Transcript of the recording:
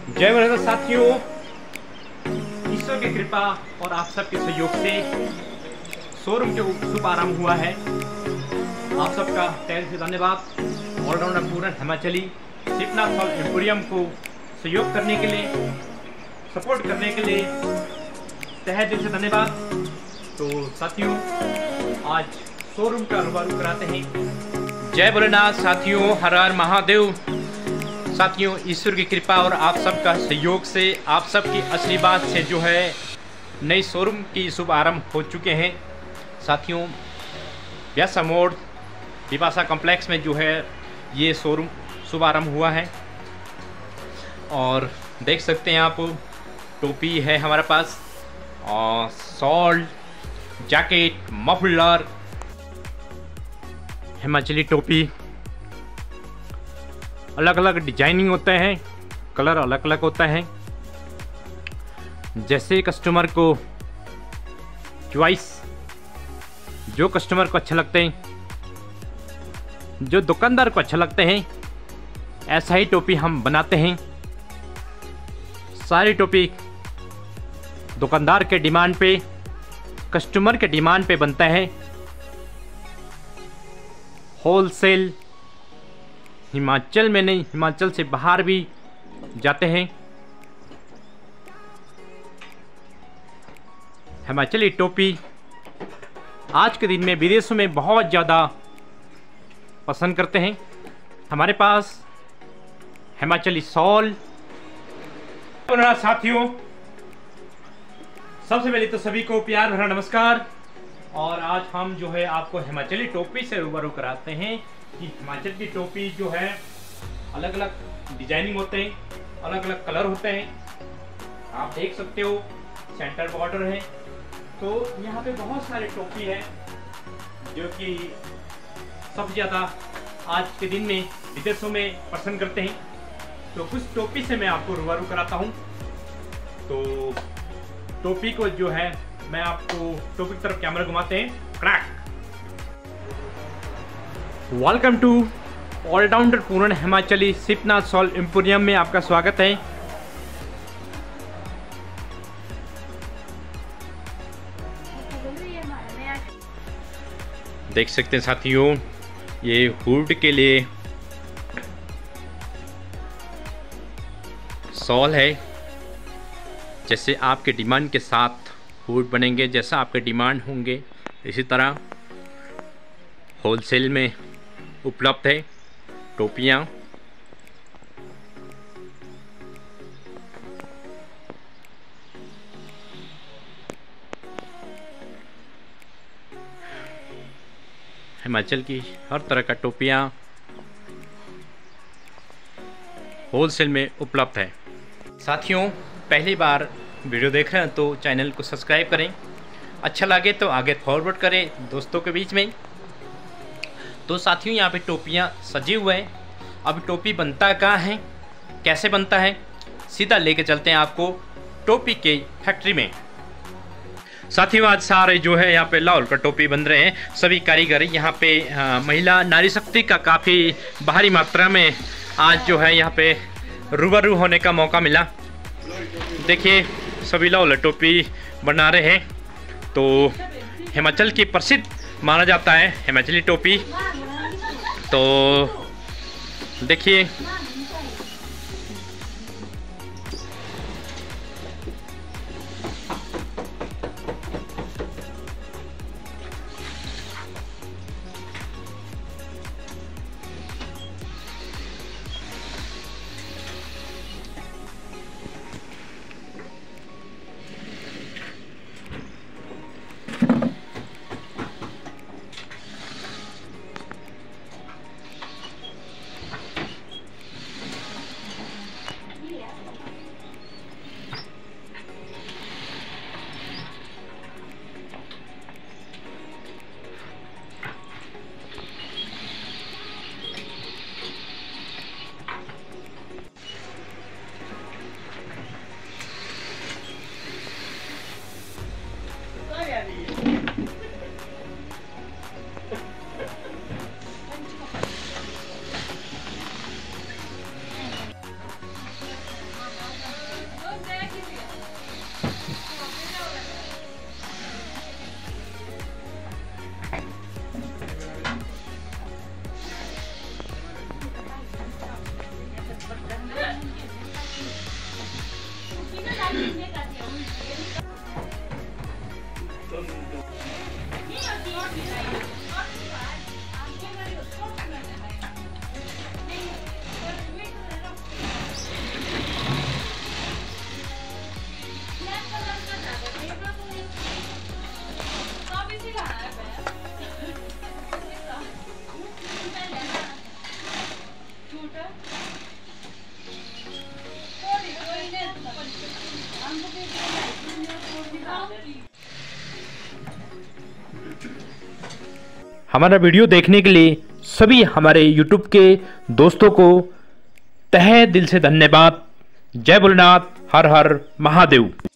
जय भोलेनाथ साथियों, ईश्वर की कृपा और आप सबके सहयोग से शोरूम के शुभ आरंभ हुआ है। आप सबका तहे से धन्यवाद। Allrounder Puran Himachali Shipnath salt emporium को सहयोग करने के लिए, सपोर्ट करने के लिए तहे दिल से धन्यवाद। तो साथियों, आज शोरूम का रूबरू कराते हैं। जय भोलेनाथ साथियों, हर हर महादेव। साथियों, ईश्वर की कृपा और आप सबका सहयोग से, आप सबकी आशीर्वाद से जो है नई शोरूम की शुभ आरंभ हो चुके हैं। साथियों, व्यासा मोड़ विपाशा कॉम्प्लेक्स में जो है ये शोरूम शुभ आरंभ हुआ है। और देख सकते हैं आप, टोपी है हमारे पास और शॉल, जैकेट, मफलर, हिमाचली टोपी, अलग अलग डिजाइनिंग होते हैं, कलर अलग अलग होता है। जैसे कस्टमर को चॉइस, जो कस्टमर को अच्छा लगते हैं, जो दुकानदार को अच्छा लगते हैं, ऐसा ही टोपी हम बनाते हैं। सारी टोपी दुकानदार के डिमांड पे, कस्टमर के डिमांड पे बनता है। होलसेल हिमाचल में नहीं, हिमाचल से बाहर भी जाते हैं। हिमाचली टोपी आज के दिन में विदेशों में बहुत ज़्यादा पसंद करते हैं। हमारे पास हिमाचली शॉल। साथियों, सबसे पहले तो सभी को प्यार भरा नमस्कार। और आज हम जो है आपको हिमाचली टोपी से रूबरू कराते हैं कि हिमाचल की टोपी जो है अलग अलग डिजाइनिंग होते हैं, अलग अलग कलर होते हैं। आप देख सकते हो सेंटर बॉर्डर है। तो यहाँ पे बहुत सारे टोपी है जो कि सबसे ज़्यादा आज के दिन में विदेशों में पसंद करते हैं। तो कुछ टोपी से मैं आपको रूबरू कराता हूँ। तो टोपी को जो है मैं आपको टोपी की तरफ कैमरा घुमाते हैं। क्रैक। वेलकम टू ऑलराउंडर पूर्ण हिमाचली शिपनाथ सॉल्ट एम्पोरियम में आपका स्वागत है। देख सकते हैं साथियों, ये हुड के लिए शॉल है। जैसे आपके डिमांड के साथ हुड बनेंगे, जैसा आपके डिमांड होंगे इसी तरह होलसेल में उपलब्ध है टोपियाँ। हिमाचल की हर तरह का टोपियाँ होलसेल में उपलब्ध है। साथियों, पहली बार वीडियो देख रहे हैं तो चैनल को सब्सक्राइब करें, अच्छा लगे तो आगे फॉरवर्ड करें दोस्तों के बीच में। तो साथियों, यहाँ पे टोपियाँ सजे हुए हैं। अब टोपी बनता कहाँ है, कैसे बनता है, सीधा लेके चलते हैं आपको टोपी के फैक्ट्री में। साथियों, आज सारे जो है यहाँ पे लाहौल का टोपी बन रहे हैं। सभी कारीगर यहाँ पे महिला नारी शक्ति का काफ़ी भारी मात्रा में आज जो है यहाँ पे रूबरू होने का मौका मिला। देखिए, सभी लाहौल टोपी बना रहे हैं। तो हिमाचल की प्रसिद्ध माना जाता है हिमाचली टोपी। तो देखिए, हमारा वीडियो देखने के लिए सभी हमारे YouTube के दोस्तों को तहे दिल से धन्यवाद। जय भोलेनाथ, हर हर महादेव।